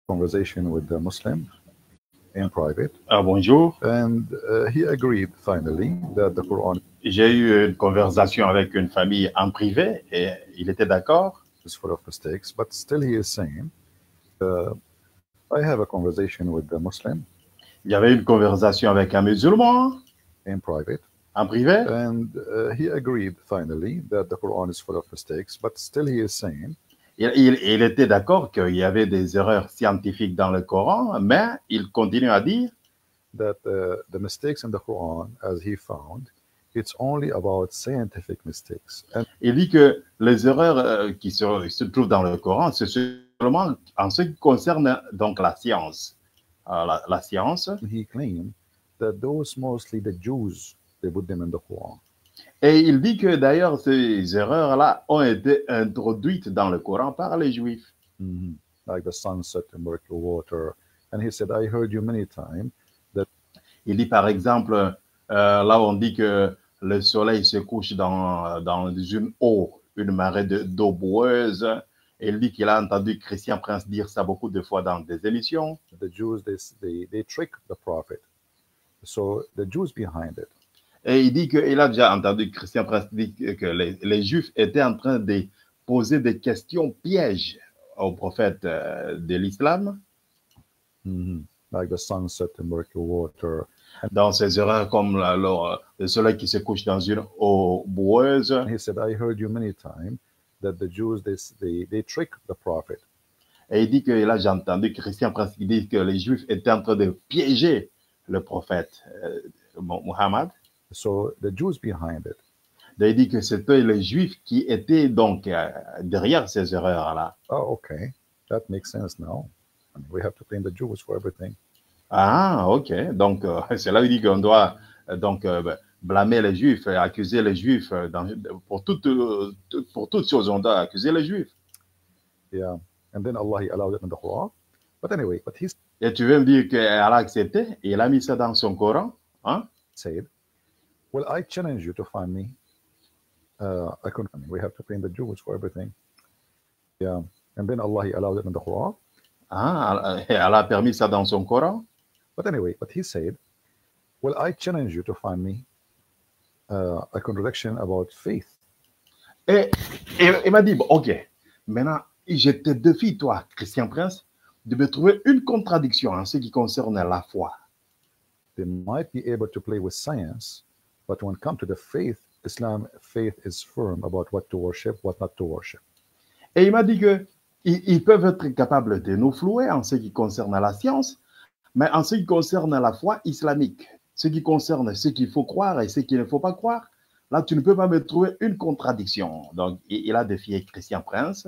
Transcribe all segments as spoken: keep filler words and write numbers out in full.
conversation with the Muslim in private, Ah, bonjour. and uh, he agreed finally that the Quran J'ai eu une conversation avec une famille en privé et il était d'accord. is full of mistakes, but still he is saying, uh, I have a conversation with the Muslim Il y avait une conversation avec un musulman in private, en privé. and uh, he agreed finally that the Quran is full of mistakes, but still he is saying, Il, il, il était d'accord qu'il y avait des erreurs scientifiques dans le Coran, mais il continue à dire that uh, the mistakes in the Quran, as he found, it's only about scientific mistakes. And il dit que les erreurs euh, qui se, se trouvent dans le Coran, c'est seulement en ce qui concerne donc la science. Euh, la, la science. he claimed that those mostly the Jews, they put them in the Quran. Et il dit que d'ailleurs ces erreurs-là ont été introduites dans le Coran par les Juifs. Mm-hmm. Like the sunset and miracle water. And he said, I heard you many times that Il dit par exemple, euh, là où on dit que le soleil se couche dans, dans une eau, une marée de- d'eau boueuse. Et il dit qu'il a entendu Christian Prince dire ça beaucoup de fois dans des émissions. the Jews, they, they, they trick the prophet. So the Jews behind it. Et il dit qu'il a déjà entendu Christian Prince dire que que les, les Juifs étaient en train de poser des questions pièges au prophète euh, de l'islam. Mm-hmm. Like the sunset and miracle water. Dans ces erreurs comme la- le, le soleil qui se couche dans une eau boueuse. And he said, I heard you many times that the Jews, they, they, they trick the prophet. Et il dit que là, j'ai entendu Christian Prince qui dit que les Juifs étaient en train de piéger le prophète euh, Muhammad. So the Jews behind it. Et il dit que c'était les Juifs qui étaient donc euh, derrière ces erreurs-là. Oh, okay. That makes sense now. I mean, we have to blame the Jews for everything. Ah, ok. Donc, euh, c'est là où il dit qu'on doit euh, donc euh, blâmer les Juifs, et accuser les Juifs euh, dans, pour toutes euh, tout- pour toutes choses. On doit accuser les Juifs. Yeah. And then Allah, he allowed it in the Quran. But anyway, but he Et tu veux me dire qu'Allah a accepté et il a mis ça dans son Coran, hein? said, well, I challenge you to find me. Uh, I couldn't, I mean, we have to blame the Jews for everything. Yeah. And then Allah, he allowed it in the Quran. Ah, et Allah a permis ça dans son Coran. But anyway, but he said, well, I challenge you to find me uh, a contradiction about faith. Et et- il m'a dit, bon, ok, maintenant, je te défie, toi, Christian Prince, de me trouver une contradiction en ce qui concerne la foi. They might be able to play with science, but when it comes to the faith, Islam faith is firm about what to worship, what not to worship. Et il m'a dit que ils, ils peuvent être capables de nous flouer en ce qui concerne la science, mais en ce qui concerne la foi islamique, ce qui concerne ce qu'il faut croire et ce qu'il ne faut pas croire, là, tu ne peux pas me trouver une contradiction. Donc, il, il a défié Christian Prince,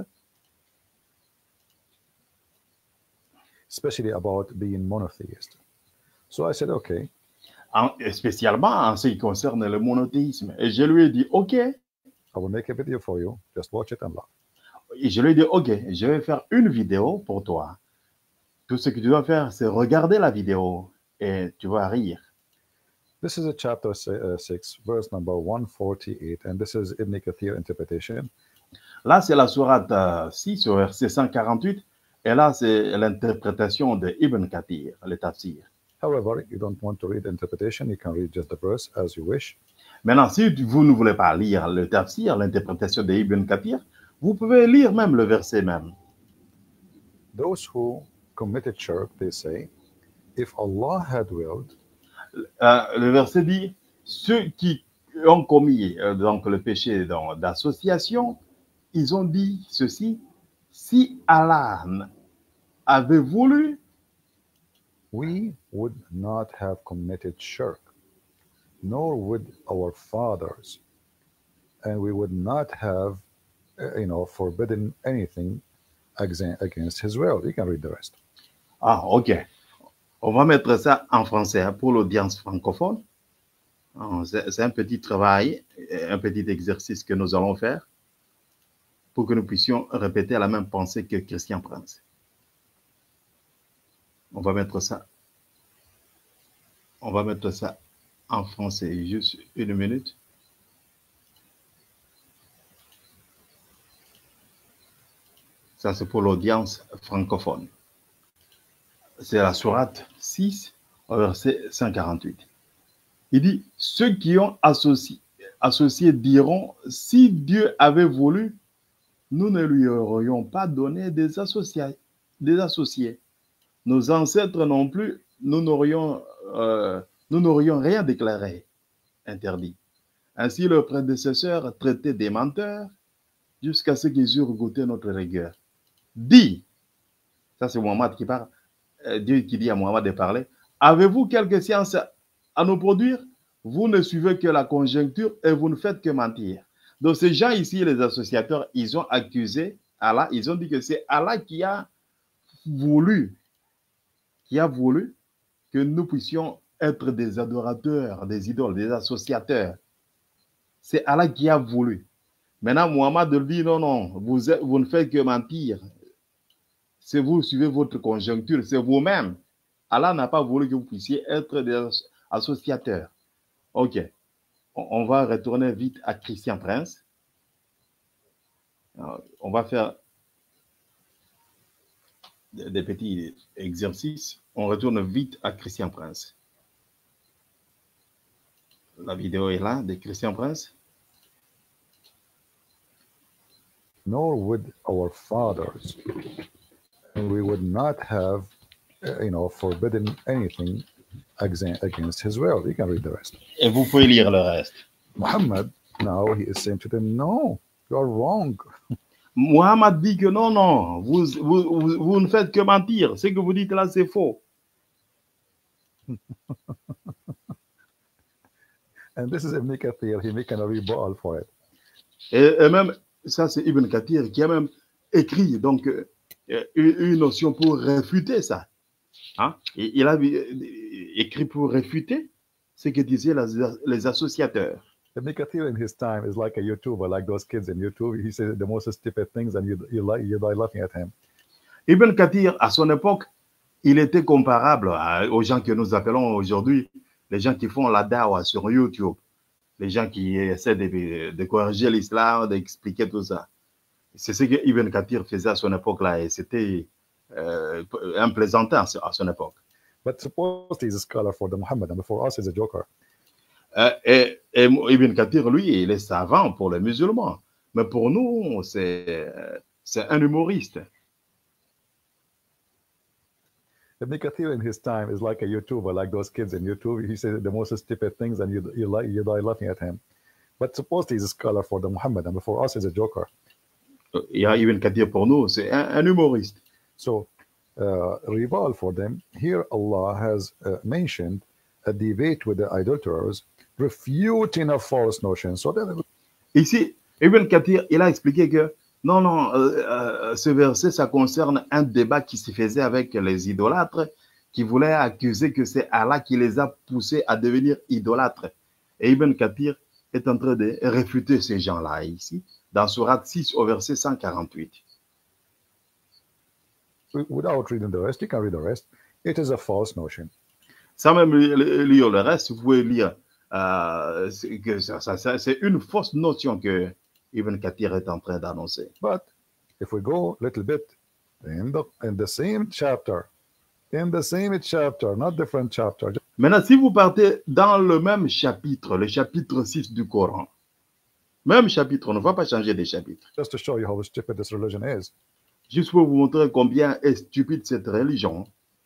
Especially about being monotheist. So I said, okay, en- spécialement en ce qui concerne le monothéisme. Et je lui ai dit, OK. Et I will make a video for you. Just watch it and laugh. je lui ai dit, OK, je vais faire une vidéo pour toi. Tout ce que tu dois faire, c'est regarder la vidéo et tu vas rire. This is a chapter si- uh, six, verse number one forty-eight, and this is Ibn Kathir interpretation. Là, c'est la sourate euh, six, au verset cent quarante-huit. Et là, c'est l'interprétation de Ibn Kathir, le tafsir. However, you don't want to read the interpretation, you can read just the verse as you wish. Maintenant, si vous ne voulez pas lire le tafsir, l'interprétation de Ibn Kathir, vous pouvez lire même le verset même. Those who committed shirk, they say, if Allah had willed, Euh, le verset dit, ceux qui ont commis euh, donc le péché dans- d'association, ils ont dit ceci, si Allah avait voulu, we would not have committed shirk, nor would our fathers, and we would not have, uh, you know, forbidden anything exa- against His will. You can read the rest. ah ok, on va mettre ça en français hein, pour l'audience francophone. Ah, C'est c'est un petit travail, un petit exercice que nous allons faire pour que nous puissions répéter la même pensée que Christian Prince. On va mettre ça, on va mettre ça en français, juste une minute. Ça, c'est pour l'audience francophone. c'est la sourate six, verset cent quarante-huit. Il dit, ceux qui ont associé, associé diront, si Dieu avait voulu, nous ne lui aurions pas donné des associés. Des associés. Nos ancêtres non plus, nous n'aurions euh, nous n'aurions rien déclaré interdit. Ainsi, leurs prédécesseurs traitaient des menteurs jusqu'à ce qu'ils eurent goûté notre rigueur. Dis, ça c'est Mohammed qui parle, euh, Dieu qui dit à Mohammed de parler, avez-vous quelque science à nous produire? Vous ne suivez que la conjoncture et vous ne faites que mentir. Donc ces gens ici, les associateurs, ils ont accusé Allah, ils ont dit que c'est Allah qui a voulu, qui a voulu que nous puissions être des adorateurs, des idoles, des associateurs. C'est Allah qui a voulu. Maintenant, Mohammed dit non, non, vous, vous ne faites que mentir. C'est vous suivez votre conjoncture, c'est vous-même. Allah n'a pas voulu que vous puissiez être des associateurs. Ok, on va retourner vite à Christian Prince. Alors, on va faire des petits exercices. On retourne vite à Christian Prince. La vidéo est là de Christian Prince. Nor would our fathers, and we would not have, uh, you know, forbidden anything against his will. You can read the rest. Et vous pouvez lire le reste. Muhammad, now he is saying to them, no, you are wrong. Muhammad dit que non, non, vous, vous, vous, vous ne faites que mentir. Ce que vous dites là, c'est faux. And this is Ibn Kathir, he making a rebuttal for it. Et, et même, ça c'est Ibn Kathir qui a même écrit donc euh, une, une notion pour réfuter ça. Hein? Et, il a écrit pour réfuter ce que disaient les, les associateurs. Ibn Kathir in his time is like a YouTuber, like those kids in YouTube. He says the most stupid things and you, you, like, you die laughing at him. Ibn Kathir, à son époque, il était comparable à, aux gens que nous appelons aujourd'hui les gens qui font la dawa sur YouTube, les gens qui essaient de, de corriger l'islam, d'expliquer tout ça. C'est ce que Ibn Kathir faisait à son époque-là et c'était euh, un plaisantin à son époque. But suppose he's a scholar for the Muhammad and for us he's a joker. Euh, et, et Ibn Kathir, lui, il est savant pour les musulmans. Mais pour nous, c'est un humoriste. Ibn Kathir in his time is like a YouTuber, like those kids in YouTube. He says the most stupid things and you, you, like, you die laughing at him. But suppose he's a scholar for the Muhammad and for us he's a joker. Il y a Ibn Kathir pour nous, c'est un, un humoriste. So, uh, rival for them, here Allah has uh, mentioned a debate with the idolaters, refuting a false notion. So then, ici, Ibn Kathir, il a expliqué que non, non, euh, euh, ce verset, ça concerne un débat qui se faisait avec les idolâtres, qui voulaient accuser que c'est Allah qui les a poussés à devenir idolâtres. Et Ibn Kathir est en train de réfuter ces gens-là ici, dans Sourate six au verset cent quarante-huit. Without reading the rest, you can read the rest. It is a false notion. Sans même lire le reste, vous pouvez lire euh, que ça, ça, ça, c'est une fausse notion que Ibn Kathir est en train d'annoncer. But if we go a little bit in the, in the same chapter, in the same chapter, not different chapter. Maintenant, si vous partez dans le même chapitre, le chapitre six du Coran, même chapitre, on ne va pas changer des chapitres. Just to show you how stupid this religion is. Juste pour vous montrer combien est stupide cette religion.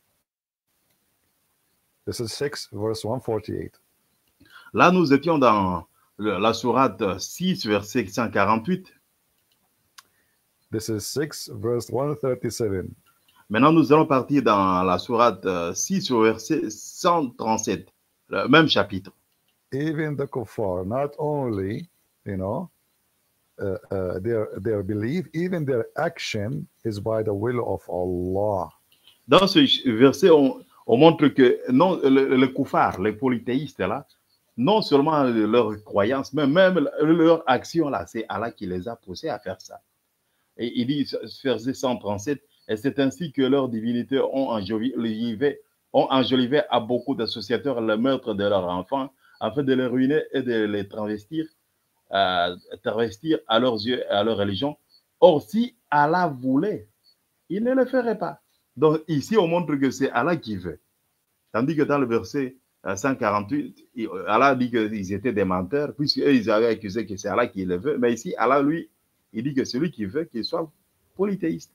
This is six, verse one forty-eight. Là, nous étions dans la sourate six, verset cent quarante-huit. This is six, verse one thirty-seven. Maintenant, nous allons partir dans la sourate six, au verset cent trente-sept, le même chapitre. Even the kuffar, not only, you know, uh, uh, their, their belief, even their action is by the will of Allah. Dans ce verset, on, on montre que non, le, le kuffar, les polythéistes, là, non seulement leur croyance, mais même leur action, là, c'est Allah qui les a poussés à faire ça. Et il dit, verset cent trente-sept, et c'est ainsi que leurs divinités ont enjolivé, ont enjolivé à beaucoup d'associateurs le meurtre de leurs enfants, afin de les ruiner et de les travestir, euh, travestir à leurs yeux et à leur religion. Or, si Allah voulait, il ne le ferait pas. Donc ici, on montre que c'est Allah qui veut. Tandis que dans le verset cent quarante-huit, Allah dit qu'ils étaient des menteurs, puisqu'eux, ils avaient accusé que c'est Allah qui le veut. Mais ici, Allah, lui, il dit que celui qui veut qu'il soit polythéiste.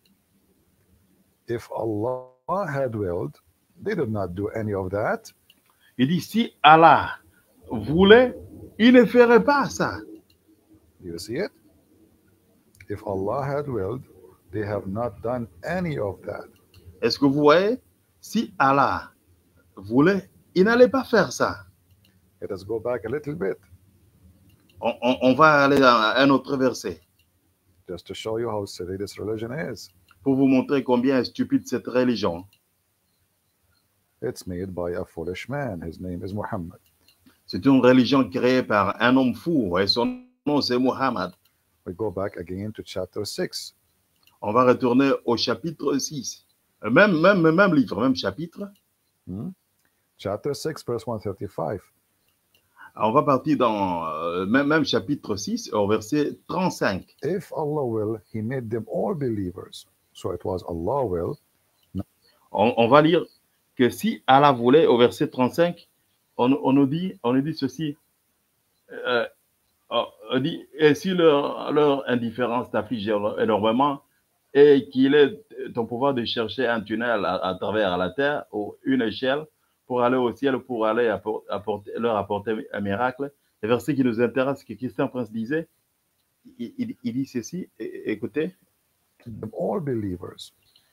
If Allah had willed, they did not do any of that. Il dit, si Allah voulait, il ne ferait pas ça. Do you see it? If Allah had willed, they have not done any of that. Est-ce que vous voyez? Si Allah voulait, il n'allait pas faire ça. Let us go back a little bit. On, on, on va aller à un autre verset. Just to show you how silly this religion is. Pour vous montrer combien est stupide cette religion. It's made by a foolish man. His name is Muhammad. C'est une religion créée par un homme fou et son nom c'est Muhammad. We go back again to chapter six. On va retourner au chapitre six. Même, même, même livre, même chapitre. Hmm? Chapter six, verse one thirty-five. On va partir dans euh, même, même chapitre six, au verset trente-cinq. If Allah will, He made them all believers. So it was Allah will. On, on va lire que si Allah voulait, au verset trente-cinq, on, on, nous, dit, on nous dit ceci. Euh, on dit, et si leur, leur indifférence t'afflige énormément, et qu'il est ton pouvoir de chercher un tunnel à, à travers la terre, ou une échelle, pour aller au ciel, pour aller apporter, apporter, leur apporter un miracle. Le verset qui nous intéresse, que Christian Prince disait, il, il, il dit ceci, écoutez. Them all believers.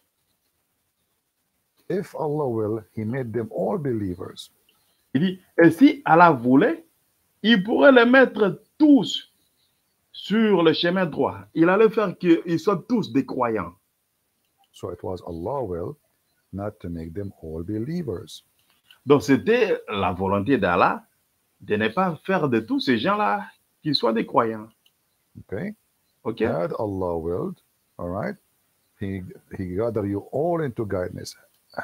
If Allah will, He made them all believers. Il dit, et si Allah voulait, il pourrait les mettre tous sur le chemin droit. Il allait faire qu'ils soient tous des croyants. So it was Allah will, not to make them all believers. Donc c'était la volonté d'Allah de ne pas faire de tous ces gens-là qu'ils soient des croyants. Okay? Okay? Had Allah willed, all right, He, he gathered you all into guidance.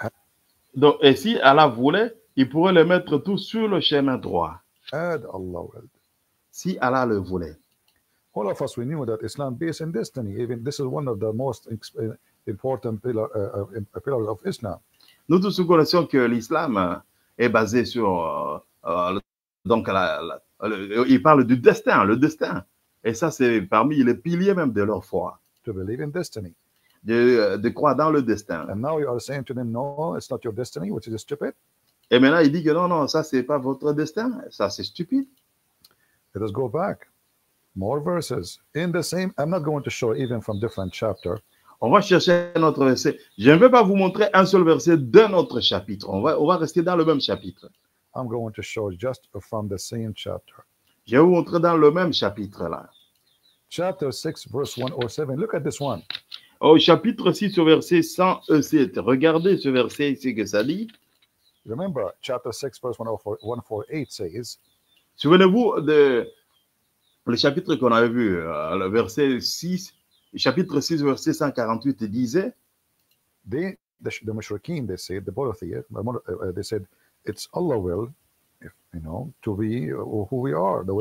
Donc, et si Allah voulait, il pourrait les mettre tous sur le chemin droit. Had Allah willed. Si Allah le voulait. All of us, we knew that Islam based in destiny. Even this is one of the most important pillar, uh, uh, pillars of Islam. Nous tous connaissons que l'islam est basé sur, euh, donc la, la, le, il parle du destin, le destin. Et ça, c'est parmi les piliers même de leur foi. To believe in destiny. De, de croire dans le destin. And now you are saying to them, no, it's not your destiny, which is stupid. Et maintenant, il dit que non, non, ça, c'est pas votre destin. Ça, c'est stupide. Let us go back. More verses. In the same, I'm not going to show even from different chapter. On va chercher un autre verset. Je ne vais pas vous montrer un seul verset d'un autre chapitre. On va, on va rester dans le même chapitre. I'm going to show just from the same chapter. Je vais vous montrer dans le même chapitre là. Chapter six, verse one oh seven. Look at this one. Au chapitre six, au verset cent sept. Regardez ce verset ici que ça dit. Remember, chapter six, verse one forty-eight says, souvenez-vous de le chapitre qu'on avait vu, le verset six, chapitre six, verset cent quarante-huit disait, they, the, the Mushrikeen, they said, the polytheists, uh, they said, it's Allah will, if, you know, to be who we are. The way.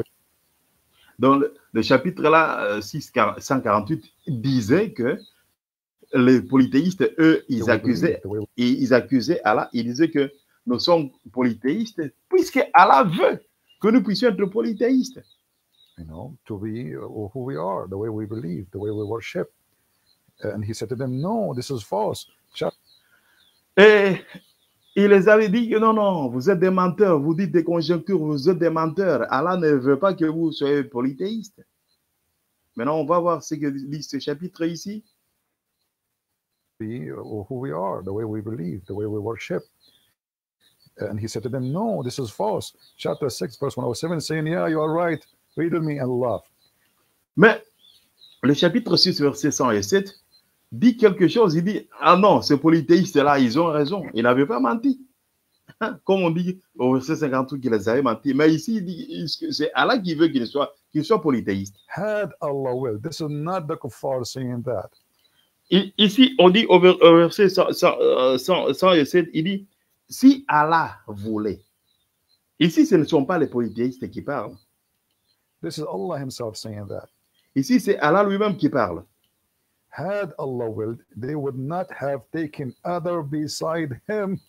Donc, le, le chapitre là, six, cent quarante-huit, disait que les polythéistes, eux, ils accusaient, ils accusaient Allah, ils disaient que nous sommes polythéistes, puisque Allah veut que nous puissions être polythéistes. You know, to be who we are, the way we believe, the way we worship. And he said to them, no, this is false. Et il les avait dit que non, non, vous êtes des menteurs, vous dites des conjectures, vous êtes des menteurs. Allah ne veut pas que vous soyez polythéistes. Maintenant, on va voir ce que dit ce chapitre ici. Be who we are, the way we believe, the way we worship. And he said to them, no, this is false. Chapter six, verse one oh seven, saying, yeah, you are right. Read with me and love. Mais le chapitre six, verset cent sept, dit quelque chose. Il dit, ah non, ces polythéistes-là, ils ont raison. Ils n'avaient pas menti. Comme on dit au verset cinquante-huit qu'ils avaient menti. Mais ici, il dit, c'est Allah qui veut qu'ils soient, qu'ils soient polythéistes. Had Allah will. This is not the kuffar saying that. I, ici, on dit au verset cent sept, il dit, si Allah voulait. Ici, ce ne sont pas les polythéistes qui parlent. This is Allah himself saying that. Ici, c'est Allah lui-même qui parle. had Allah willed, they would not have taken other beside him.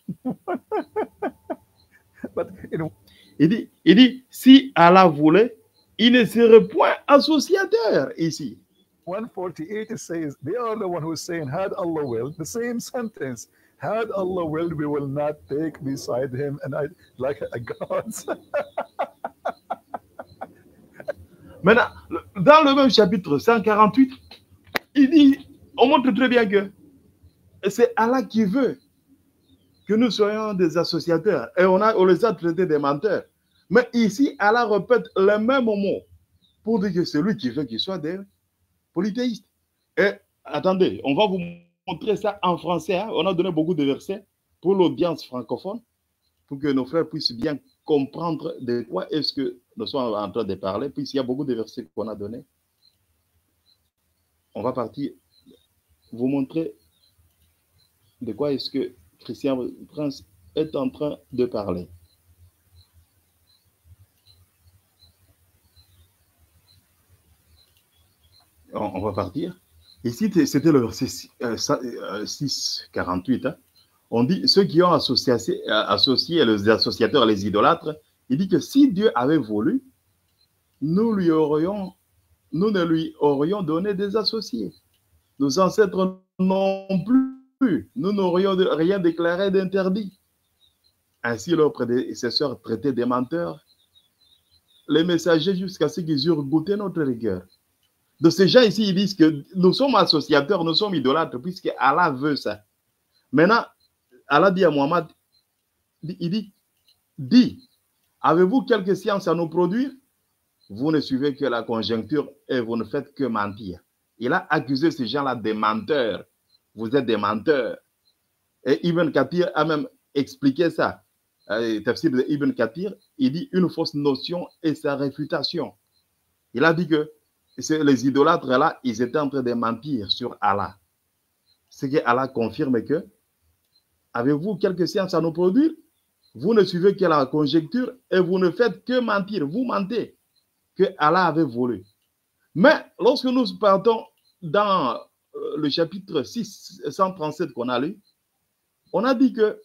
But in Il dit, il dit, si Allah voulait, il ne serait point associateur ici. one forty-eight it says, they are the one who's saying, had Allah willed, the same sentence. Had Allah willed, we will not take beside him and I like a God. Maintenant, dans le même chapitre cent quarante-huit, il dit, on montre très bien que c'est Allah qui veut que nous soyons des associateurs. Et on, a, on les a traités des menteurs. Mais ici, Allah répète le même mot pour dire que c'est lui qui veut qu'ils soient des polythéistes. Et attendez, on va vous montrer ça en français. Hein. On a donné beaucoup de versets pour l'audience francophone, pour que nos frères puissent bien comprendre de quoi est-ce que nous sommes en train de parler, puisqu'il y a beaucoup de versets qu'on a donnés. On va partir vous montrer de quoi est-ce que Christian Prince est en train de parler. On va partir. Ici, c'était le verset six quarante-huit. Hein. On dit, ceux qui ont associé, associé les associateurs, les idolâtres, il dit que si Dieu avait voulu, nous, lui aurions, nous ne lui aurions donné des associés. Nos ancêtres non plus. Nous n'aurions rien déclaré d'interdit. Ainsi, leurs prédécesseurs traitaient des menteurs, les messagers jusqu'à ce qu'ils eurent goûté notre rigueur. De ces gens ici, ils disent que nous sommes associateurs, nous sommes idolâtres, puisque Allah veut ça. Maintenant, Allah dit à Mohammed, il dit, dit, avez-vous quelque science à nous produire? Vous ne suivez que la conjoncture et vous ne faites que mentir. Il a accusé ces gens-là des menteurs. Vous êtes des menteurs. Et Ibn Kathir a même expliqué ça. Le tafsir de Ibn Kathir, il dit une fausse notion et sa réfutation. Il a dit que les idolâtres là, ils étaient en train de mentir sur Allah. Ce que Allah confirme que, avez-vous quelque science à nous produire? Vous ne suivez que la conjecture et vous ne faites que mentir. Vous mentez que Allah avait voulu. Mais lorsque nous partons dans le chapitre six cent trente-sept qu'on a lu, on a dit que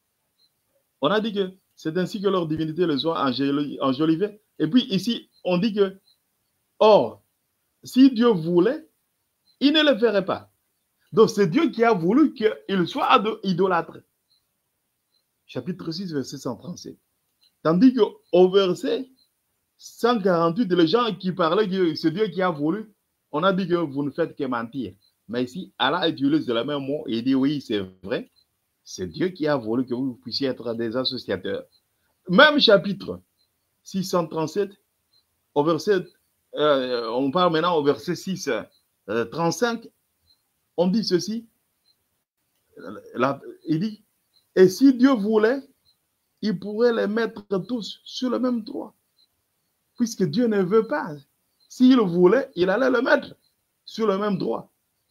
on a dit que c'est ainsi que leur divinité les a enjolivés. Et puis ici, on dit que, or, si Dieu voulait, il ne le ferait pas. Donc c'est Dieu qui a voulu qu'il soit idolâtre. Chapitre six, verset cent trente-sept. Tandis qu'au verset cent quarante-huit, les gens qui parlaient que c'est Dieu qui a voulu, on a dit que vous ne faites que mentir. Mais ici, Allah utilise le même mot et il dit oui, c'est vrai. C'est Dieu qui a voulu que vous puissiez être des associateurs. Même chapitre six cent trente-sept, au verset, euh, on parle maintenant au verset six trente-cinq, on dit ceci. Là, il dit, et si Dieu voulait, il pourrait les mettre tous sur le même droit. Puisque Dieu ne veut pas. S'il voulait, il allait le mettre sur le même droit.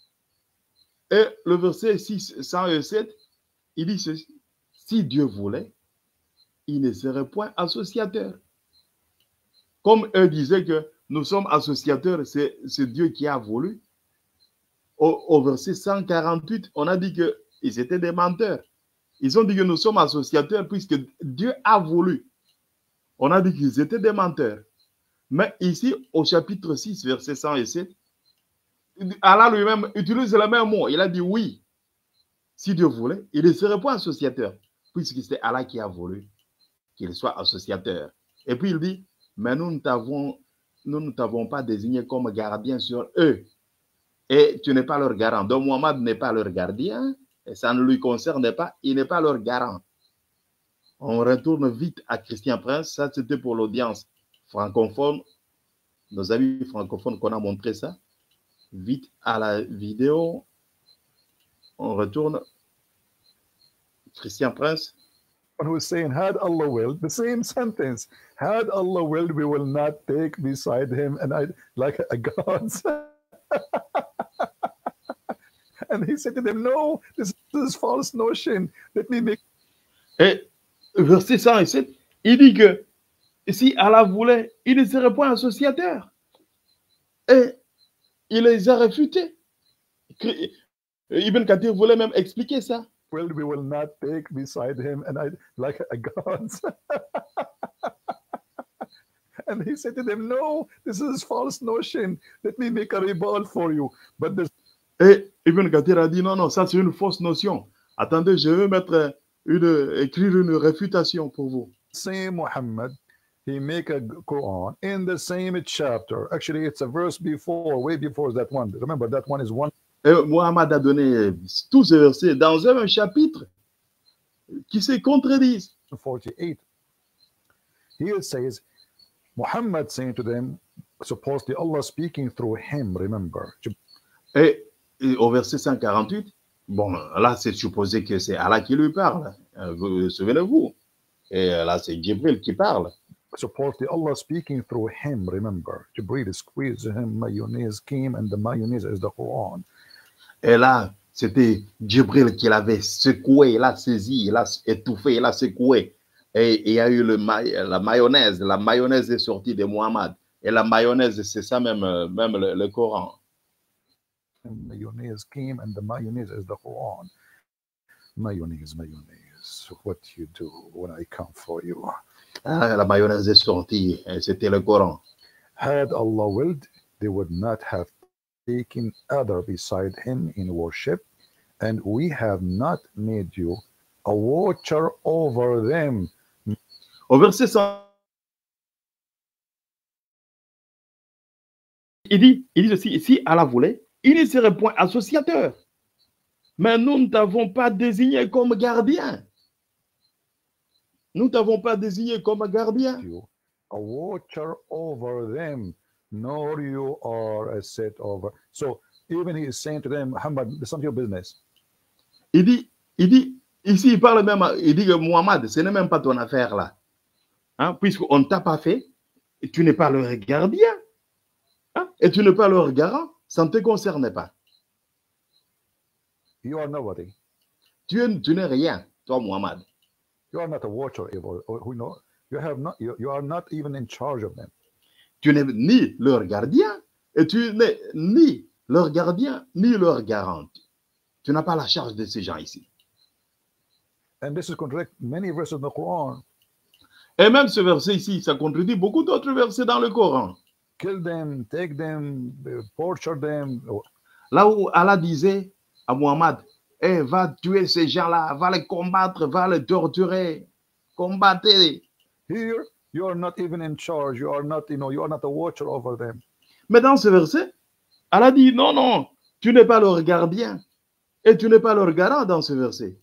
Et le verset six cent sept, il dit ceci. Si Dieu voulait, il ne serait point associateur. Comme eux disaient que nous sommes associateurs, c'est Dieu qui a voulu. Au, au verset cent quarante-huit, on a dit qu'ils étaient des menteurs. Ils ont dit que nous sommes associateurs puisque Dieu a voulu. On a dit qu'ils étaient des menteurs. Mais ici, au chapitre six, verset cent sept, Allah lui-même utilise le même mot. Il a dit oui. Si Dieu voulait, il ne serait pas associateur, puisque c'est Allah qui a voulu qu'il soit associateur. Et puis il dit, mais nous ne t'avons nous ne t'avons pas désigné comme gardien sur eux. Et tu n'es pas leur garant. Donc Mohammed n'est pas leur gardien, et ça ne lui concerne pas, il n'est pas leur garant. On retourne vite à Christian Prince, ça c'était pour l'audience francophone, nos amis francophones qu'on a montré ça. Vite à la vidéo, on retourne. Christian Prince. Who's saying, had Allah willed, the same sentence, had Allah willed, we will not take beside him and I like a God. And he said to them, no, this, this is false notion. Let me make. Et verset cent sept, il dit que si Allah voulait, il ne serait pas associateur. Et il les a réfutés. Ibn Kathir voulait même expliquer ça. Well, we will not take beside him and I like a god. And he said to them, no, this is false notion. Let me make a rebuttal for you. But this... Et Ibn Kathir a dit, non, non, ça c'est une fausse notion. Attendez, je vais mettre une, écrire une réfutation pour vous. Same Muhammad, he make a Quran in the same chapter. Actually, it's a verse before, way before that one. Remember, that one is one. Et Muhammad a donné tous ces versets dans un chapitre qui se contredisent. forty-eight. Here it says, Muhammad saying to them, supposedly Allah speaking through him, remember. Et, et au verset cent quarante-huit, bon, là c'est supposé que c'est Allah qui lui parle. Vous souvenez-vous? Et là c'est Jibril qui parle. Supposedly Allah speaking through him, remember. Jibril squeezed him, mayonnaise came, and the mayonnaise is the Quran. Et là, c'était Jibril qui l'avait secoué, il l'a saisi, il l'a étouffé, il l'a secoué. Et il y a eu le ma la mayonnaise. La mayonnaise est sortie de Muhammad. Et la mayonnaise, c'est ça même, même le, le Coran. And mayonnaise came and the mayonnaise is the Quran. Mayonnaise, mayonnaise. What you do when I come for you? Ah, la mayonnaise est sortie. C'était le Coran. Had Allah willed, they would not have taken other beside him in worship, and we have not made you a watcher over them. Au verset cent, il dit, il dit aussi, si Allah voulait, il ne serait point associateur. Mais nous ne t'avons pas désigné comme gardien. Nous ne t'avons pas désigné comme gardien. A watcher over them, nor you are a set over. So even he is saying to them, Muhammad, it's not your business. Il dit, il dit, ici il parle même, il dit que Muhammad, ce n'est même pas ton affaire là. Hein, puisqu'on ne t'a pas fait, et tu n'es pas leur gardien, hein, et tu n'es pas leur garant, ça ne te concerne pas. You are nobody. Tu, es, tu n'es rien, toi Muhammad. You are not a watcher, or, or, or, no, you have not. You, you are not even in charge of them. Tu n'es ni leur gardien, et tu n'es ni leur gardien, ni leur garant. Tu n'as pas la charge de ces gens ici. And this is contradict many verses in the Quran. Et même ce verset ici, ça contredit beaucoup d'autres versets dans le Coran. Kill them, take them, torture them. Là où Allah disait à Muhammad, hey, va tuer ces gens-là, va les combattre, va les torturer, combattez-les. Here, you are not even in charge. You are not, you know, you are not a watcher over them. Mais dans ce verset, Allah dit, non, non, tu n'es pas leur gardien et tu n'es pas leur garant dans ce verset.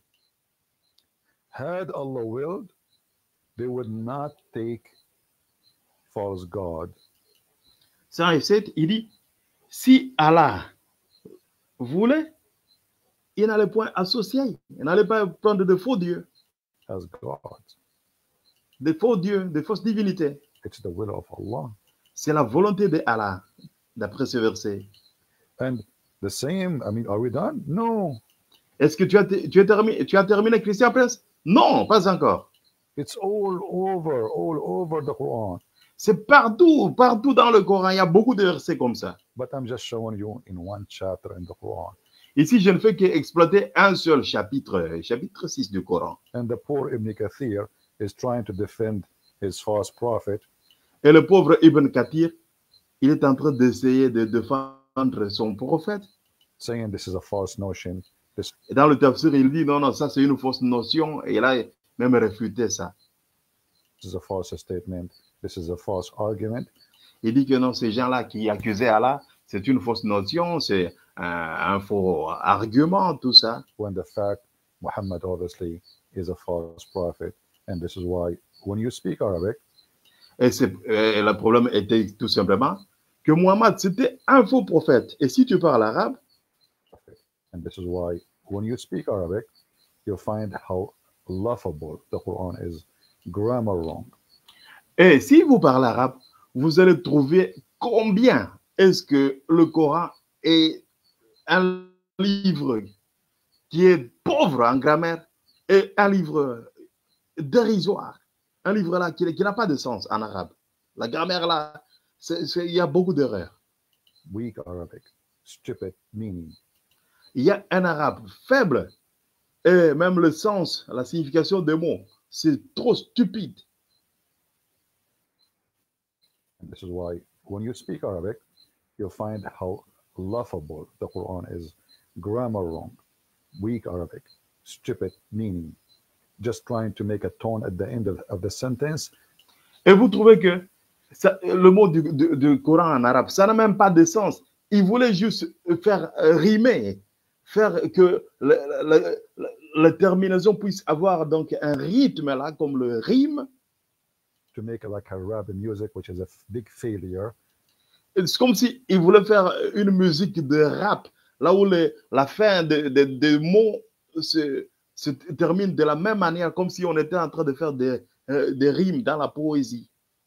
Had Allah willed, they would not take false God. cent sept, il dit, si Allah voulait, il n'allait point associer, il n'allait pas prendre de faux dieux. As God. Des faux dieux, des fausses divinités. It's the will of Allah. C'est la volonté de Allah, d'après ce verset. And the same, I mean, are we done? No. Est-ce que tu as, tu as terminé, tu as terminé, Christian Prince? Non, pas encore. It's all over, all over the Quran. C'est partout, partout dans le Coran. Il y a beaucoup de versets comme ça. But I'm just showing you in one chapter in the Quran. Ici, je ne fais qu'exploiter un seul chapitre, chapitre six du Coran. And the poor Ibn Kathir is trying to defend his false prophet. Et le pauvre Ibn Kathir, il est en train d'essayer de défendre son prophète. Saying this is a false notion. This Et dans le tafsir, il dit non, non, ça c'est une fausse notion. Et il a même réfuté ça. is a false statement. This is a false argument. Il dit que non, ces gens-là qui accusaient Allah, c'est une fausse notion, c'est un, un faux argument, tout ça. When the fact Muhammad obviously is a false prophet, and this is why when you speak Arabic, et, et le problème était tout simplement que Muhammad c'était un faux prophète. Et si tu parles arabe, and this is why when you speak Arabic, you'll find how laughable the Quran is, grammar wrong. Et si vous parlez arabe, vous allez trouver combien est-ce que le Coran est un livre qui est pauvre en grammaire et un livre dérisoire. Un livre là qui, qui n'a pas de sens en arabe. La grammaire là, il y a beaucoup d'erreurs. Weak Arabic, stupid meaning. il y a un arabe faible et même le sens, la signification des mots, c'est trop stupide. And this is why when you speak Arabic, you'll find how laughable the Quran is. Grammar wrong, weak Arabic, stupid meaning, just trying to make a tone at the end of, of the sentence. Et vous trouvez que ça, le mot du, du, du Coran en arabe, ça n'a même pas de sens. Il voulait juste faire rimer, faire que la, la, la, la terminaison puisse avoir donc un rythme là, comme le rime. To make it like a rap music, which is a big failure. C'est comme s'il si voulait faire une musique de rap, là où les, la fin des de, de mots se, se termine de la même manière, comme si on était en train de faire des, euh, des rimes dans la poésie.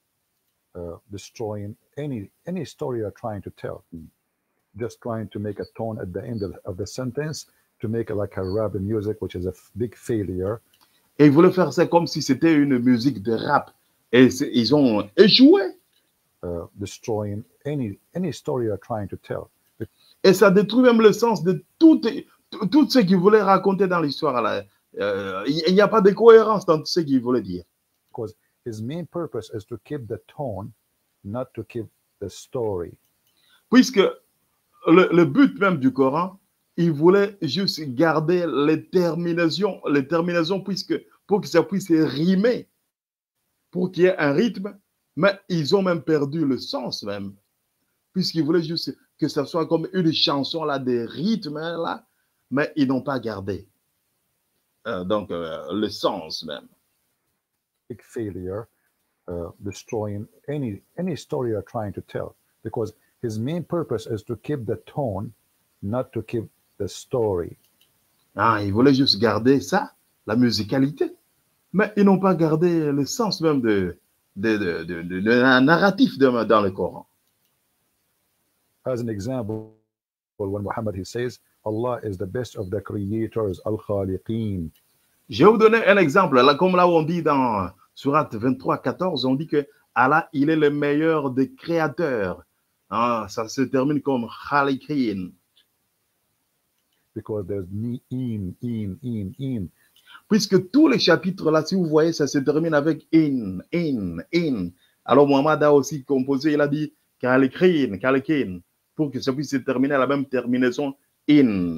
Uh, destroying any, any story you're trying to tell. Just trying to make a tone at the end of, of the sentence to make it like a rap music, which is a big failure. Et ils voulaient faire ça comme si c'était une musique de rap. Et ils ont échoué. Uh, destroying any, any story you're trying to tell. Et ça détruit même le sens de tout, tout ce qu'ils voulaient raconter dans l'histoire. Euh, il n'y a pas de cohérence dans tout ce qu'ils voulaient dire. Because his main purpose is to keep the tone, not to keep the story. Puisque le, le but même du Coran, il voulait juste garder les terminaisons, les terminaisons puisque, pour que ça puisse rimer, pour qu'il y ait un rythme, mais ils ont même perdu le sens même, puisqu'ils voulaient juste que ça soit comme une chanson là, des rythmes là, mais ils n'ont pas gardé euh, donc euh, le sens même. Big failure, uh, destroying any any story you're trying to tell, because his main purpose is to keep the tone, not to keep the story. Ah, ils voulaient juste garder ça, la musicalité, mais ils n'ont pas gardé le sens même de de de de, de, de un narratif de, dans le Coran. As an example, when Muhammad he says, Allah is the best of the creators, al-khaliqeen. Je vais vous donner un exemple. Là, comme là où on dit dans Surat vingt-trois, quatorze, on dit que Allah, il est le meilleur des créateurs. Ah, ça se termine comme khaliqeen. Because there's ni, in, in, in, in. Puisque tous les chapitres là, si vous voyez, ça se termine avec in, in, in. Alors Muhammad a aussi composé, il a dit khaliqeen, khaliqeen, pour que ça puisse se terminer à la même terminaison in.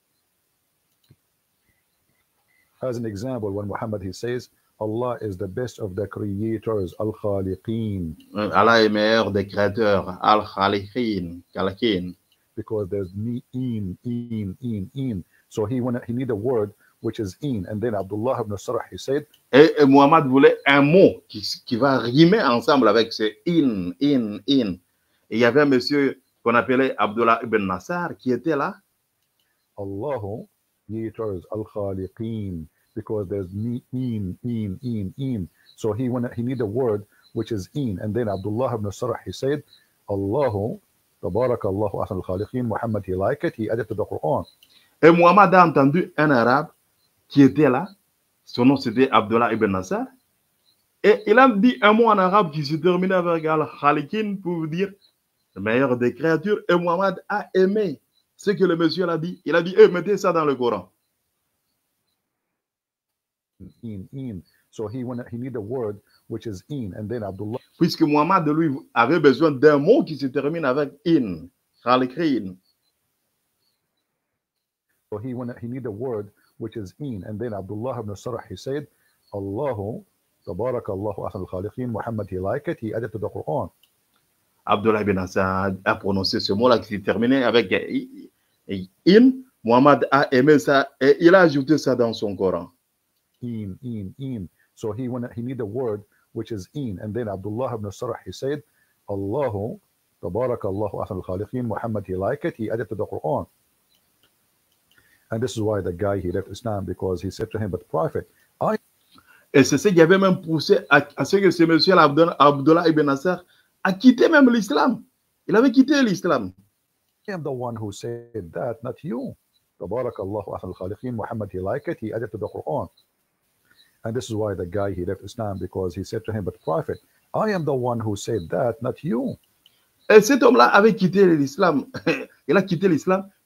As an example, when Muhammad he says, Allah is the best of the creators, al-khaliqeen. Allah est meilleur des créateurs, al-khaliqeen, khaliqeen. Because there's ni, in, in, in, in. So he wanted, he need a word which is in. And then Abdullah ibn Sarah, he said, et, et Muhammad voulait un mot qui, qui va rimer ensemble avec ce in, in, in. Et il y avait un monsieur qu'on appelait Abdullah ibn Nassar qui était là. Allahu creators al-khaliqeen, because there's ni, in, in, in, in. So he wanted, he need a word which is in. And then Abdullah ibn Sarah, he said, Allahu tabarakallahu ahsan al-khaliqeen. Muhammad, he liked it, he added to the Quran. Et Muhammad a entendu un arabe qui était là. Son nom c'était Abdullah ibn Nassar. Et il a dit un mot en arabe qui se terminait avec al-khaliqeen pour dire le meilleur des créatures. Et Muhammad a aimé ce que le monsieur a dit. Il a dit, hey, mettez ça dans le Coran. In, in. So he wanted, he need a word which is in. And then Abdullah. Puisque Muhammad, lui, avait besoin d'un mot qui se termine avec in. Khaliqeen. So he wanted, he need a word which is in. And then Abdullah ibn Sarah, he said, Allahu tabarakallahu ahsan al-khaliqeen. Muhammad, he liked it, he added to the Quran. Abdullah ibn Nassar a prononcé ce mot-là qui s'est terminé avec in. Muhammad a aimé ça et il a ajouté ça dans son Coran. In, in, in. So he wanted, he need a word which is in. And then Abdullah ibn Sarah, he said, Allahu tabarakallahu ahsan al-khaliqeen. Muhammad, he liked it, he added to the Quran. And this is why the guy, he left Islam, because he said to him, but Prophet, I... Et c'est ce qui avait même poussé à, à ce que ce monsieur Abdullah, Abdullah ibn Nassar a quitté même l'islam. Il avait quitté l'islam. I am the one who said that, not you. Tabarakallahu ahsan al-khaliqeen. Muhammad, he liked it, he added to the Quran. And this is why the guy, he left Islam, because he said to him, but Prophet, I am the one who said that, not you. Et cet homme-là avait quitté l'islam. Il a quitté l'islam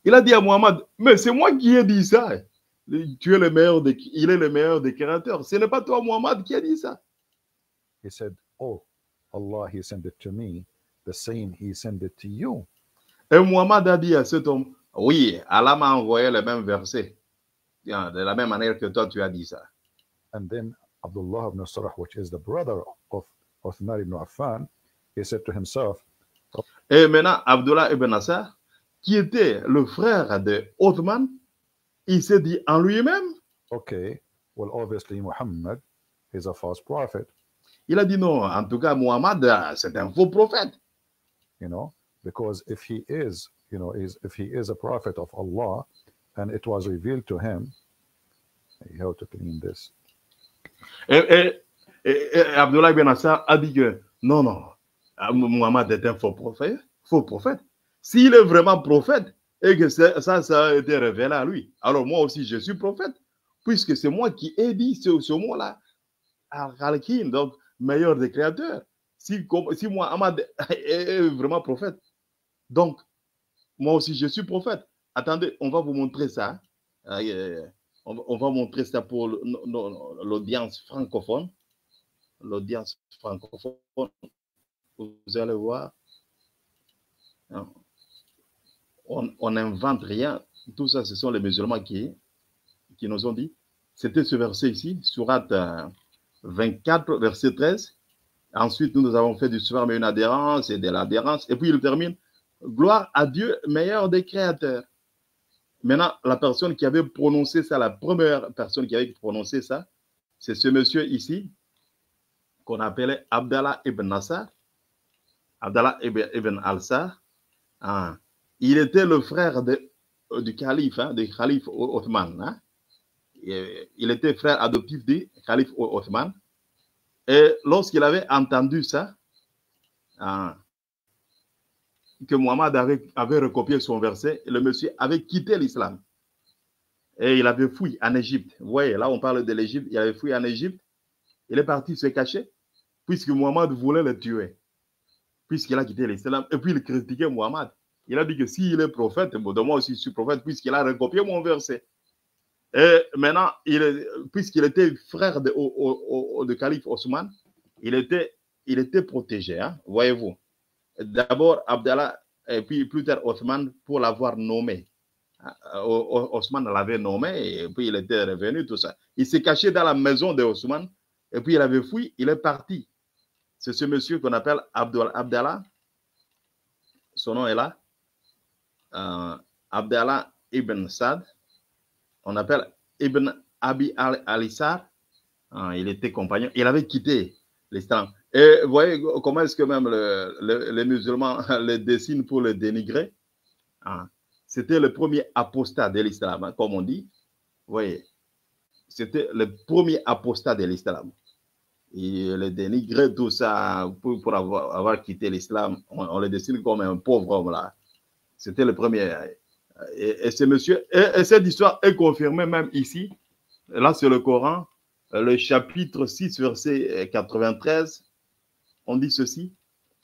Il a dit à Mohammed, mais c'est moi qui ai dit ça. Tu es le meilleur des, il est le meilleur des créateurs. Ce n'est pas toi, Mohammed, qui a dit ça. He said, oh, Allah, he sent it to me, the same he sent it to you. Et Mohammed a dit à cet homme, oui, Allah m'a envoyé le même verset. De la même manière que toi, tu as dit ça. And then Abdullah ibn Sarah, which is the brother of Uthman ibn Affan, he said to himself, et maintenant, Abdullah ibn Nasser, qui était le frère de Uthman, il s'est dit en lui-même, okay, well, obviously Muhammad is a false prophet. Il a dit non, en tout cas, Muhammad, c'est un faux prophète. You know, because if he is, you know, is if he is a prophet of Allah, and it was revealed to him, you have to clean this. Et, et, et, et Abdullah ibn Nasser a dit que non, non, Muhammad est un faux prophète. Faux prophète. S'il est vraiment prophète et que ça, ça, ça a été révélé à lui, alors moi aussi je suis prophète, puisque c'est moi qui ai dit ce, ce mot-là, Al-Khalqin, donc meilleur des créateurs. Si, si Muhammad est vraiment prophète, donc moi aussi je suis prophète. Attendez, on va vous montrer ça. Euh, on, on va montrer ça pour l'audience francophone. L'audience francophone. Vous allez voir. On n'invente rien. Tout ça, ce sont les musulmans qui, qui nous ont dit. C'était ce verset ici, Sourate vingt-quatre, verset treize. Ensuite, nous avons fait du sperme une adhérence et de l'adhérence. Et puis, il termine. Gloire à Dieu, meilleur des créateurs. Maintenant, la personne qui avait prononcé ça, la première personne qui avait prononcé ça, c'est ce monsieur ici, qu'on appelait Abdallah ibn Nasser. Abdallah ibn, ibn al-Sar. Ah, il était le frère de, du calife, hein, du calife Othman. Hein. Il était frère adoptif du calife Othman. Et lorsqu'il avait entendu ça, ah, que Muhammad avait, avait recopié son verset, le monsieur avait quitté l'islam. Et il avait fui en Égypte. Vous voyez, là on parle de l'Égypte, il avait fui en Égypte. Il est parti se cacher, puisque Muhammad voulait le tuer. Puisqu'il a quitté l'islam. Et puis il critiquait Muhammad. Il a dit que s'il est prophète, bon, de moi aussi je suis prophète, puisqu'il a recopié mon verset. Et maintenant, puisqu'il était frère de, au, au, au, de calife Osman, il était, il était protégé, hein, voyez-vous. D'abord, Abdallah, et puis plus tard Othman, pour l'avoir nommé. Osman l'avait nommé, et puis il était revenu, tout ça. Il s'est caché dans la maison de Osman, et puis il avait fui, il est parti. C'est ce monsieur qu'on appelle Abdallah. Son nom est là. Euh, Abdallah ibn Sad. On appelle Ibn Abi al-Issar. Euh, il était compagnon. Il avait quitté l'islam. Et vous voyez comment est-ce que même le, le, les musulmans le dessinent pour le dénigrer. Ah, c'était le premier apostat de l'islam, hein, comme on dit. Vous voyez, c'était le premier apostat de l'islam. Il le dénigrait tout ça pour, pour avoir, avoir quitté l'islam. On, on le dessine comme un pauvre homme là. C'était le premier. Et, et ce monsieur, et, et cette histoire est confirmée même ici. Là, c'est le Coran, le chapitre six, verset quatre-vingt-treize. On dit ceci.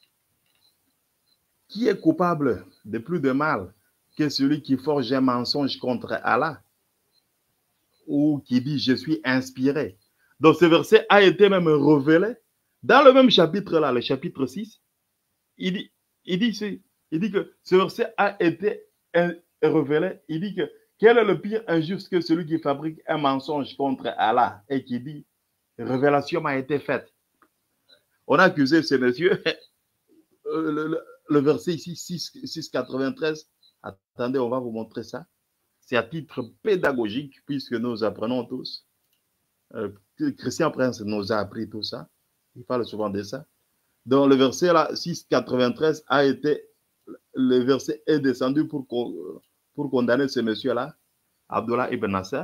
Qui est coupable de plus de mal que celui qui forge un mensonge contre Allah ou qui dit je suis inspiré? Donc ce verset a été même révélé dans le même chapitre là, le chapitre six. Il dit, il dit, il dit que ce verset a été révélé. Il dit que quel est le pire injuste que celui qui fabrique un mensonge contre Allah et qui dit révélation m'a été faite. On a accusé ce monsieur. Le, le, le verset ici, six quatre-vingt-treize. Attendez, on va vous montrer ça. C'est à titre pédagogique, puisque nous apprenons tous. Euh, Christian Prince nous a appris tout ça. Il parle souvent de ça. Donc, le verset là, six quatre-vingt-treize, a été. Le verset est descendu pour, pour condamner ce monsieur-là, Abdullah ibn Nasser.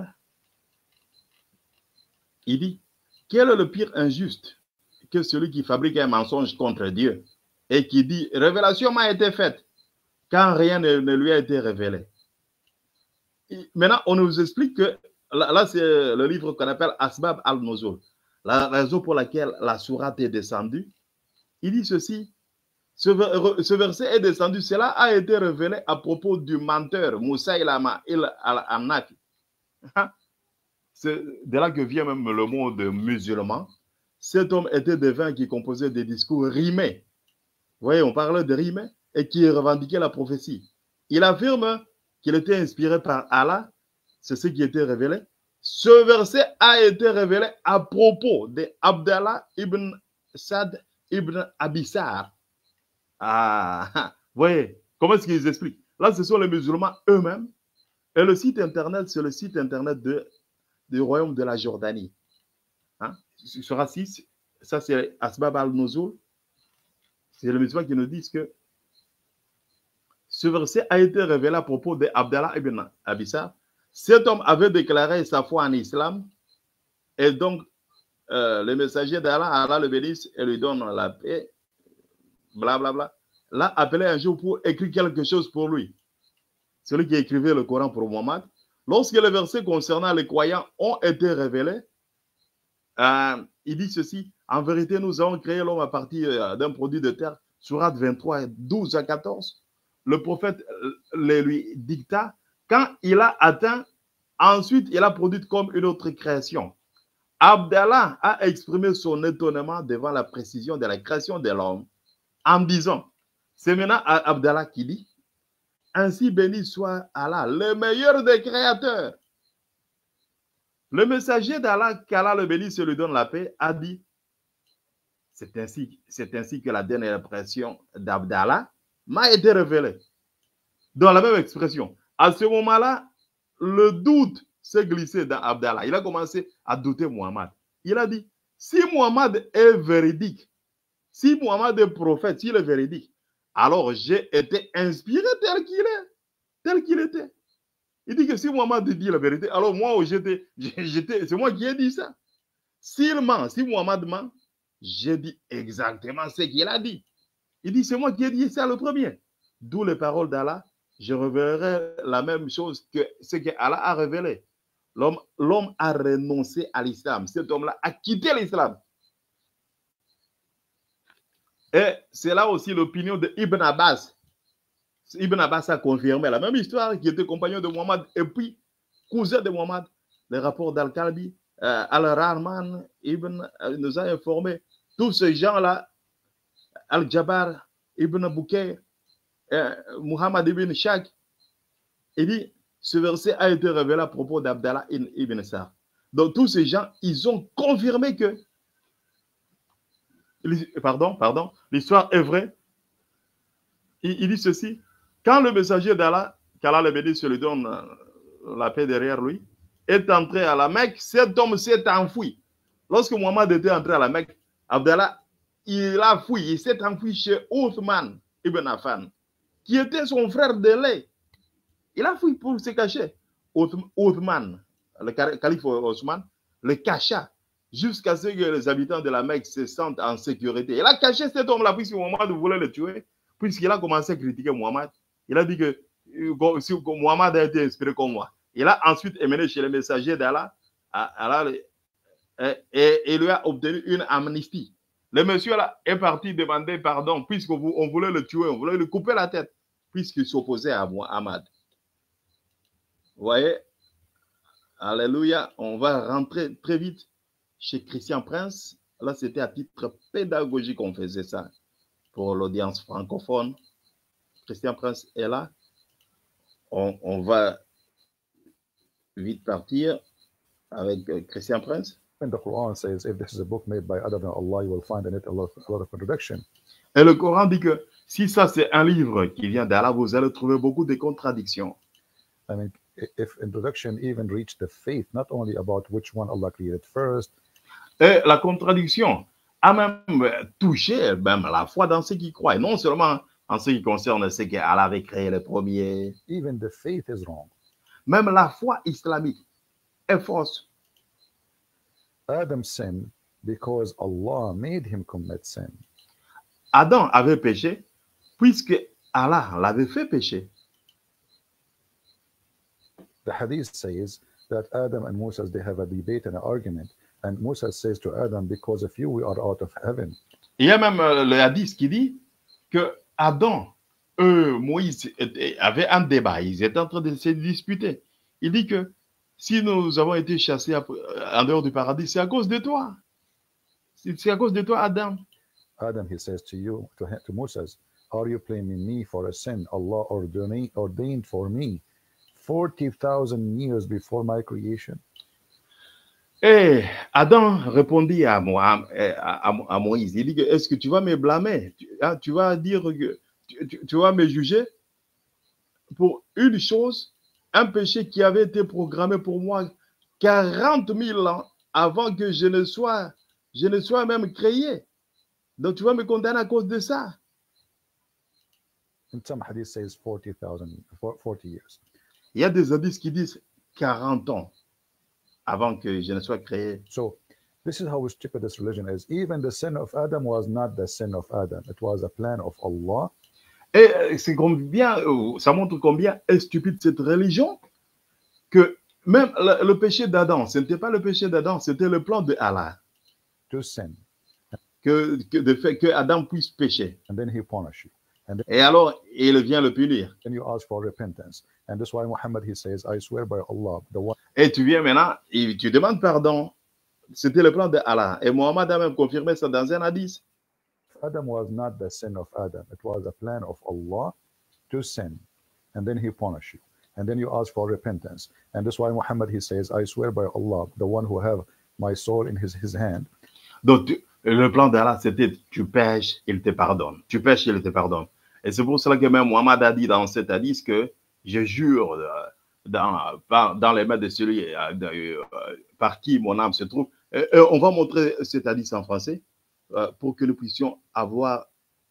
Il dit quel est le pire injuste que celui qui fabrique un mensonge contre Dieu et qui dit révélation m'a été faite quand rien ne, ne lui a été révélé. Et maintenant, on nous explique que là, là c'est le livre qu'on appelle Asbab al-Nuzul, la raison pour laquelle la sourate est descendue. Il dit ceci Ce, ce verset est descendu. Cela a été révélé à propos du menteur Moussa Ilama il al-Anak. C'est de là que vient même le mot de musulman. Cet homme était devin qui composait des discours rimés. Vous voyez, on parlait de rimés et qui revendiquait la prophétie. Il affirme qu'il était inspiré par Allah. C'est ce qui était révélé. Ce verset a été révélé à propos d'Abdallah ibn Sad ibn Abissar. Ah, vous voyez, comment est-ce qu'ils expliquent? Là, ce sont les musulmans eux-mêmes. Et le site internet, c'est le site internet de, du royaume de la Jordanie. Hein? Sur Assis, ça c'est Asbab al-Nuzul. C'est les musulmans qui nous disent que ce verset a été révélé à propos d'Abdallah ibn Abissar. Cet homme avait déclaré sa foi en islam. Et donc, euh, le messager d'Allah, Allah le bénisse et lui donne la paix. Blablabla, bla, bla, l'a appelé un jour pour écrire quelque chose pour lui. Celui qui écrivait le Coran pour Mohammed. Lorsque les versets concernant les croyants ont été révélés, euh, il dit ceci: en vérité, nous avons créé l'homme à partir d'un produit de terre. Sourate vingt-trois, douze à quatorze. Le prophète le lui dicta. Quand il a atteint, ensuite il a produit comme une autre création. Abdallah a exprimé son étonnement devant la précision de la création de l'homme en disant, c'est maintenant Abdallah qui dit, ainsi béni soit Allah, le meilleur des créateurs. Le messager d'Allah, qu'Allah le bénisse et lui donne la paix, a dit, c'est ainsi, c'est ainsi que la dernière expression d'Abdallah m'a été révélée. Dans la même expression. À ce moment-là, le doute s'est glissé dans Abdallah. Il a commencé à douter Muhammad. Il a dit, si Muhammad est véridique, si Muhammad est prophète, s'il est véridique, alors j'ai été inspiré tel qu'il est, tel qu'il était. Il dit que si Muhammad dit la vérité, alors moi, j'étais, j'étais, c'est moi qui ai dit ça. S'il ment, si Muhammad ment, j'ai dit exactement ce qu'il a dit. Il dit, c'est moi qui ai dit ça le premier. D'où les paroles d'Allah, je révélerai la même chose que ce que Allah a révélé. L'homme, l'homme a renoncé à l'islam. Cet homme-là a quitté l'islam. Et c'est là aussi l'opinion de Ibn Abbas. Ibn Abbas a confirmé la même histoire, qui était compagnon de Muhammad et puis cousin de Muhammad. Les rapports d'Al-Kalbi, euh, Al-Rahman, Ibn euh, nous a informé. Tous ces gens-là, Al-Jabbar, Ibn Boukair, euh, Muhammad ibn Shaq, il dit, ce verset a été révélé à propos d'Abdallah ibn Sar. Donc tous ces gens, ils ont confirmé que Pardon, pardon, l'histoire est vraie. Il, il dit ceci, quand le messager d'Allah, qu'Allah le bénisse, lui donne la paix derrière lui, est entré à la Mecque, cet homme s'est enfoui. Lorsque Muhammad était entré à la Mecque, Abdallah, il a fui, il s'est enfui chez Othman ibn Affan, qui était son frère de lait. Il a fui pour se cacher. Othman, le calife Othman, le cacha jusqu'à ce que les habitants de la Mecque se sentent en sécurité. Il a caché cet homme-là puisque Muhammad voulait le tuer, puisqu'il a commencé à critiquer Muhammad. Il a dit que si Muhammad a été inspiré comme moi. Il a ensuite émené chez les messagers d'Allah et, et, et lui a obtenu une amnistie. Le monsieur là est parti demander pardon puisqu'on voulait le tuer, on voulait lui couper la tête, puisqu'il s'opposait à Muhammad. Vous voyez? Alléluia. On va rentrer très vite chez Christian Prince. Là, c'était à titre pédagogique qu'on faisait ça pour l'audience francophone. Christian Prince est là. On, on va vite partir avec uh, Christian Prince. And the Quran says, if this is a book made by other than Allah, you will find in it a lot, a lot of contradiction. Et le Coran dit que si ça c'est un livre qui vient d'Allah, vous allez trouver beaucoup de contradictions. I mean, if introduction even reached the faith, not only about which one Allah created first. Et la contradiction a même touché même la foi dans ceux qui croient, non seulement en ce qui concerne ce qu'Allah avait créé les premiers. Even the faith is wrong. Même la foi islamique est fausse. Adam sinned because Allah made him commit sin. Adam avait péché puisque Allah l'avait fait pécher. The hadith says that Adam and Moses, they have a debate and an argument. And Moses says to Adam, because of you, we are out of heaven. Il y a même le hadith qui dit que Adam, eux, Moïse était, avait un débat. Ils étaient en train de se disputer. Il dit que si nous avons été chassés en dehors du paradis, c'est à cause de toi. C'est à cause de toi, Adam. Adam, he says to you, to, to Moses, are you blaming me for a sin Allah ordained, ordained for me forty thousand years before my creation? Et Adam répondit à, moi, à, à, à Moïse, il dit, est-ce que tu vas me blâmer? Tu, hein, tu vas dire que tu, tu, tu vas me juger pour une chose, un péché qui avait été programmé pour moi quarante mille ans avant que je ne sois, je ne sois même créé. Donc tu vas me condamner à cause de ça. In some hadith says forty thousand, forty years. Il y a des hadiths qui disent quarante ans avant que je ne sois créé. So this is how stupid this religion is. Even the sin of Adam was not the sin of Adam. It was a plan of Allah. Et c'est combien, ça montre combien est stupide cette religion, que même le, le péché d'Adam, ce n'était pas le péché d'Adam, c'était le plan de Allah. To sin. Que, que de fait que Adam puisse pécher. And then he punish you. And then, Et alors, il vient le punir. then you ask for repentance. And that's why Muhammad, he says, I swear by Allah, the one. Et tu viens maintenant, et tu demandes pardon. C'était le plan de Allah. Et Mohammed a même confirmé ça dans un hadith. Adam was not the sin of Adam. It was a plan of Allah to sin. And then he punish you. And then you ask for repentance. And that's why Muhammad, he says, I swear by Allah, the one who have my soul in his, his hand. Donc, tu, le plan d'Allah, c'était tu pêches, il te pardonne. Tu pêches, il te pardonne. Et c'est pour cela que même Mohammed a dit dans cet hadith que je jure dans, dans les mains de celui de, euh, par qui mon âme se trouve. Et, et on va montrer cet hadith en français euh, pour que nous puissions avoir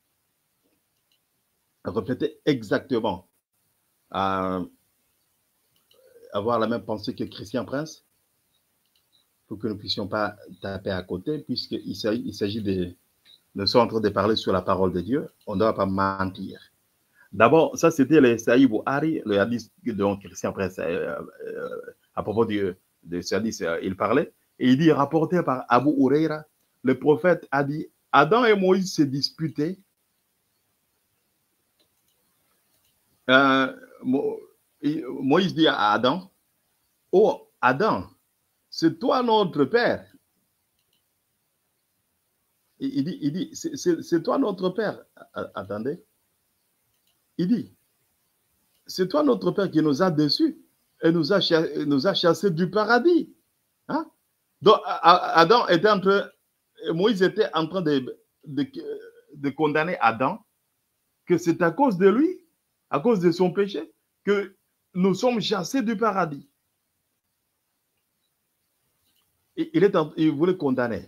refléter exactement, euh, avoir la même pensée que Christian Prince, pour que nous ne puissions pas taper à côté, puisqu'il s'agit, il s'agit de... Nous sommes en train de parler sur la parole de Dieu, on ne doit pas mentir. D'abord, ça c'était le Sahih Bukhari, le hadith dont Christian Prince, euh, euh, à propos de, de ce hadith, euh, il parlait, et il dit, rapporté par Abu Huraira, le prophète a dit, Adam et Moïse se disputaient. Euh, Moïse dit à Adam, oh Adam, c'est toi notre père. Il dit, il dit c'est toi notre père. Attendez. Il dit, c'est toi notre père qui nous a déçus et nous a, nous a chassés du paradis. Hein? Donc, Adam était en train, Moïse était en train de, de, de condamner Adam, que c'est à cause de lui, à cause de son péché, que nous sommes chassés du paradis. Et il, est en, il voulait condamner.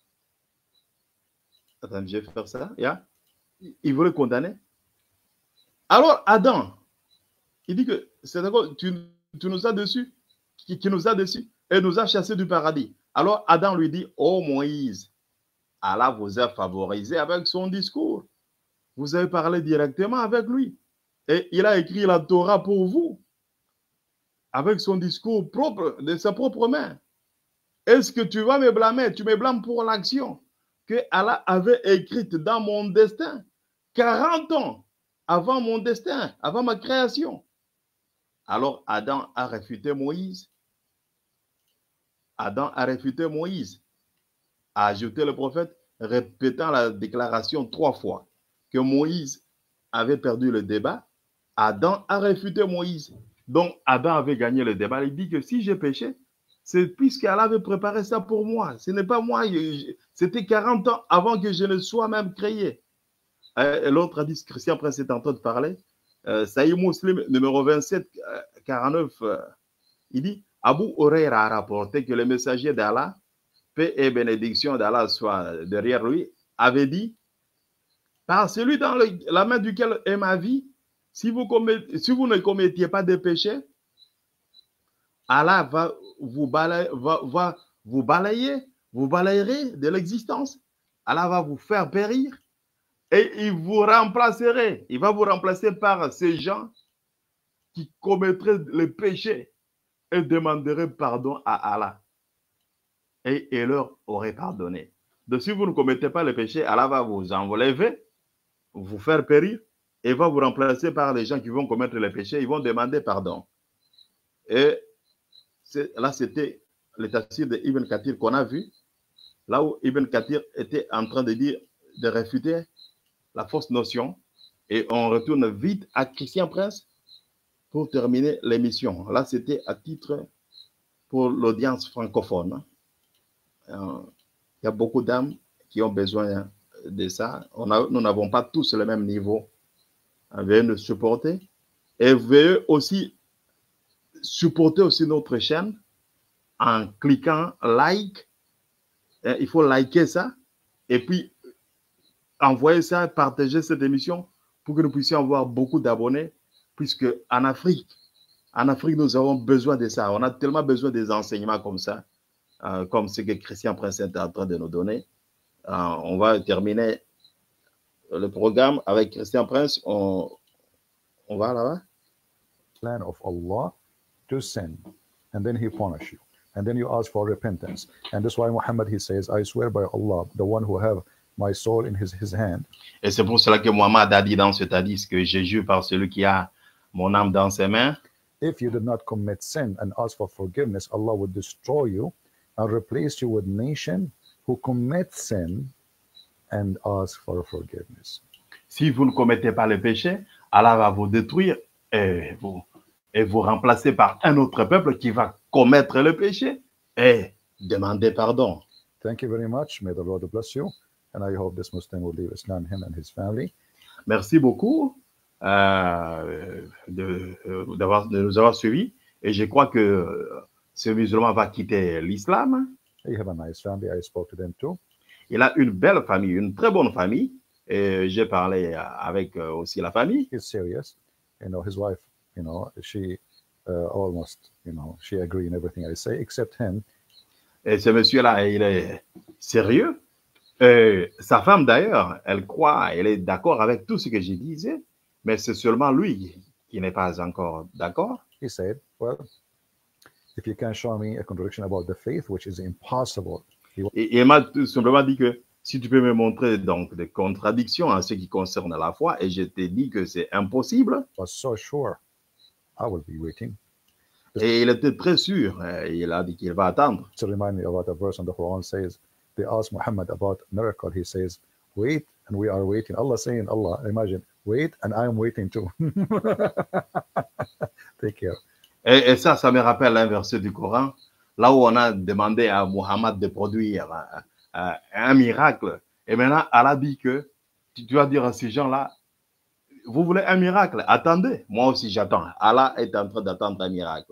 Attends, je vais faire ça. Yeah? Il voulait condamner. Alors, Adam, il dit que c'est d'accord, tu, tu nous as déçus, qui, qui nous a déçus et nous a chassés du paradis. Alors, Adam lui dit, oh Moïse, Allah vous a favorisé avec son discours. Vous avez parlé directement avec lui. Et il a écrit la Torah pour vous, avec son discours propre, de sa propre main. Est-ce que tu vas me blâmer? Tu me blâmes pour l'action que Allah avait écrite dans mon destin, quarante ans avant mon destin, avant ma création. Alors Adam a réfuté Moïse. Adam a réfuté Moïse, a ajouté le prophète, répétant la déclaration trois fois, que Moïse avait perdu le débat. Adam a réfuté Moïse. Donc Adam avait gagné le débat. Il dit que si j'ai péché, c'est puisqu'Allah avait préparé ça pour moi. Ce n'est pas moi. C'était quarante ans avant que je ne sois même créé. Euh, L'autre a dit, Christian Prince est en train de parler. Euh, Sahih Muslim, numéro vingt-sept, quarante-neuf, euh, il dit, Abu Huraira a rapporté que le messager d'Allah, paix et bénédiction d'Allah soit derrière lui, avait dit, par celui dans le, la main duquel est ma vie, si vous, commet, si vous ne commettiez pas de péché, Allah va vous balayer, va, va vous balayer, vous balayerez de l'existence. Allah va vous faire périr et il vous remplacerait. Il va vous remplacer par ces gens qui commettraient le péché et demanderaient pardon à Allah. Et il leur aurait pardonné. Donc si vous ne commettez pas le péché, Allah va vous enlever, vous faire périr et va vous remplacer par les gens qui vont commettre les péchés. Ils vont demander pardon. Et là, c'était le tafsir de Ibn Kathir qu'on a vu, là où Ibn Kathir était en train de dire, de réfuter la fausse notion. Et on retourne vite à Christian Prince pour terminer l'émission. Là, c'était à titre pour l'audience francophone. Euh, il y a beaucoup d'âmes qui ont besoin de ça. On a, nous n'avons pas tous le même niveau. Veuillez nous supporter. Et veuillez aussi supporter aussi notre chaîne en cliquant like. Il faut liker ça. Et puis, envoyer ça, partager cette émission pour que nous puissions avoir beaucoup d'abonnés. Puisque en Afrique, en Afrique, nous avons besoin de ça. On a tellement besoin des enseignements comme ça, euh, comme ce que Christian Prince est en train de nous donner. Euh, on va terminer le programme avec Christian Prince. On, on va là-bas. Plan of Allah to sin, and then He punish you, and then you ask for repentance, and that's why Muhammad he says, "I swear by Allah, the one who have my soul in his his hand." Et c'est pour cela que Muhammad a dit dans cet hadith que je jure par celui qui a mon âme dans ses mains. If you did not commit sin and ask for forgiveness, Allah would destroy you and replace you with nation who commit sin and ask for forgiveness. Si vous ne commettez pas le péché, Allah va vous détruire et vous, et vous remplacer par un autre peuple qui va commettre le péché et demander pardon. Thank you very much. May the Lord bless you. And I hope this Muslim will leave Islam, him and his family. Merci beaucoup euh, de, euh, d'avoir, de nous avoir suivis. Et je crois que ce musulman va quitter l'islam. You have a nice family. I spoke to them too. Il a une belle famille, une très bonne famille. Et j'ai parlé avec euh, aussi la famille. He's serious. You know, his wife, you know, she uh, almost, you know, she agree in everything I say, except him. Et ce monsieur-là, il est sérieux. Et sa femme, d'ailleurs, elle croit, elle est d'accord avec tout ce que je disais, mais c'est seulement lui qui n'est pas encore d'accord. He said, well, if you can show me a contradiction about the faith, which is impossible. Et il m'a tout simplement dit que si tu peux me montrer donc des contradictions en ce qui concerne la foi, et je t'ai dit que c'est impossible. Was so sure, I will be waiting. Et il était très sûr, il a dit qu'il va attendre. To remind me about a verse in the Quran says, they asked Muhammad about miracle. He says, wait, and we are waiting. Allah saying, Allah, imagine, wait, and I am waiting too. Take care. Et, et ça, ça me rappelle un verset du Coran, là où on a demandé à Muhammad de produire un, un, un miracle. Et maintenant, Allah dit que tu dois dire à ces gens-là, vous voulez un miracle? Attendez, moi aussi j'attends. Allah est en train d'attendre un miracle.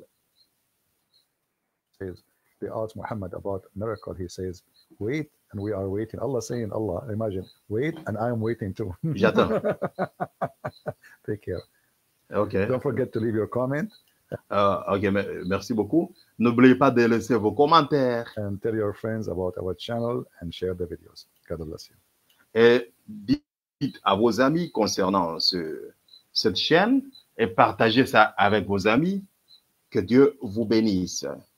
They asked Muhammad about miracle. He says, wait, and we are waiting. Allah saying, Allah, imagine, wait, and I am waiting too. J'attends. Take care. Okay. Don't forget to leave your comment. Uh, ok, merci beaucoup. N'oubliez pas de laisser vos commentaires. And tell your friends about our channel and share the videos. God bless you. Et dites à vos amis concernant ce, cette chaîne et partagez ça avec vos amis. Que Dieu vous bénisse.